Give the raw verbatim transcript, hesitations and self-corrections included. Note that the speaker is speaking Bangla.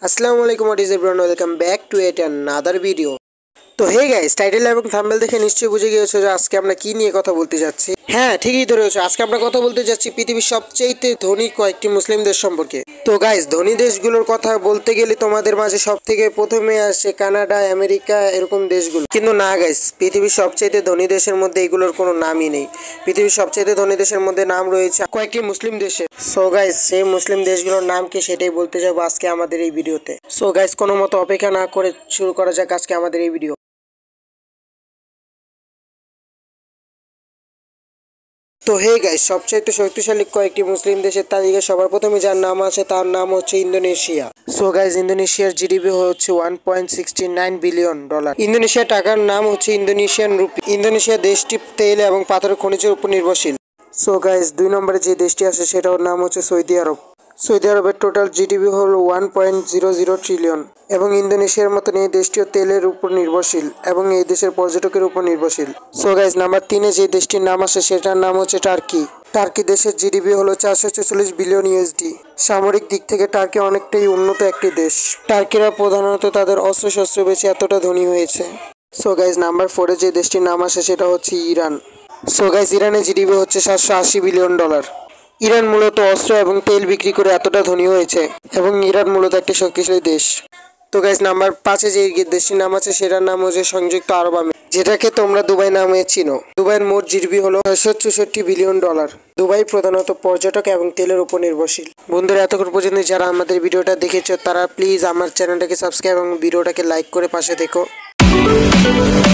আসসালামু আলাইকুম, what is everyone, welcome back to at another video. তো হে গাইস, টাইটেল এবং থাম্বনেল দেখে নিশ্চয়ই বুঝে গিয়েছো যে আজকে আমরা কি নিয়ে কথা বলতে যাচ্ছি। হ্যাঁ, ঠিকই ধরেছো, আজকে আমরা কথা বলতে যাচ্ছি পৃথিবীর সবচেয়ে ধনী কয়েকটি মুসলিম দেশ সম্পর্কে। তো গাইস, ধনী দেশগুলোর কথা বলতে গেলে তোমাদের মাঝে সব থেকে প্রথমে আসে কানাডা, আমেরিকা, এরকম দেশগুলো। কিন্তু না গাইস, পৃথিবীর সবচেয়ে ধনী দেশের মধ্যে এগুলোর কোনো নামই নেই। পৃথিবীর সবচেয়ে ধনী দেশের মধ্যে নাম রয়েছে কয়েকটি মুসলিম দেশে। সো গাইস, সেই মুসলিম দেশগুলোর নাম কি সেটাই বলতে যাবো আজকে আমাদের এই ভিডিওতে। সো গাইস, কোনো মতো অপেক্ষা না করে শুরু করা যাক আজকে আমাদের এই ভিডিও। তো হে গাইস, সবচাইতে শক্তিশালী কয়েকটি মুসলিম দেশের তালিকায় সবার প্রথমে যার নাম আছে তার নাম হচ্ছে ইন্দোনেশিয়া। সো গাইস, ইন্দোনেশিয়ার জিডিপি হচ্ছে one point sixty nine billion dollar. ইন্দোনেশিয়ার টাকার নাম হচ্ছে ইন্দোনেশিয়ান রুপি। ইন্দোনেশিয়া দেশটি তেল এবং পাথরের খনিজের উপর নির্ভরশীল। সো গাইস, দুই নম্বরে যে দেশটি আছে সেটার নাম হচ্ছে সৌদি আরব। সৌদি আরবের টোটাল জিডিপি হল one point zero zero trillion এবং ইন্দোনেশিয়ার মতন এই দেশটিও তেলের উপর নির্ভরশীল এবং এই দেশের পর্যটকের উপর নির্ভরশীল। সো গাইস, নাম্বার তিনে যে দেশটির নাম আসে সেটার নাম হচ্ছে টার্কি। টার্কি দেশের জিডিপি হলো চারশো ছেচল্লিশ বিলিয়ন ইউএসডি। সামরিক দিক থেকে টার্কি অনেকটাই উন্নত একটি দেশ। টার্কিরা প্রধানত তাদের অস্ত্রশস্ত্র বেচে এতটা ধনী হয়েছে। সো গাইস, নাম্বার ফোরে যে দেশটির নাম আসে সেটা হচ্ছে ইরান। সো গাইস, ইরানের জিডিপি হচ্ছে সাতশো আশি বিলিয়ন ডলার। ইরান মূলত অস্ত্র এবং তেল বিক্রি করে এতটা ধনী হয়েছে এবং ইরান মূলত একটি শক্তিশালী দেশ। তো গাইস, নাম্বার পাঁচে যে দেশটির নাম আছে সেটার নাম হচ্ছে সংযুক্ত আরব আমিরাত, যেটাকে তোমরা দুবাই নামে চিনো। দুবাইয়ের মোট জিডিপি হলো ছয়শো চৌষট্টি বিলিয়ন ডলার। দুবাই প্রধানত পর্যটক এবং তেলের উপর নির্ভরশীল। বন্ধুরা, এতক্ষণ পর্যন্ত যারা আমাদের ভিডিওটা দেখেছো তারা প্লিজ আমার চ্যানেলটাকে সাবস্ক্রাইব এবং ভিডিওটাকে লাইক করে পাশে দেখো।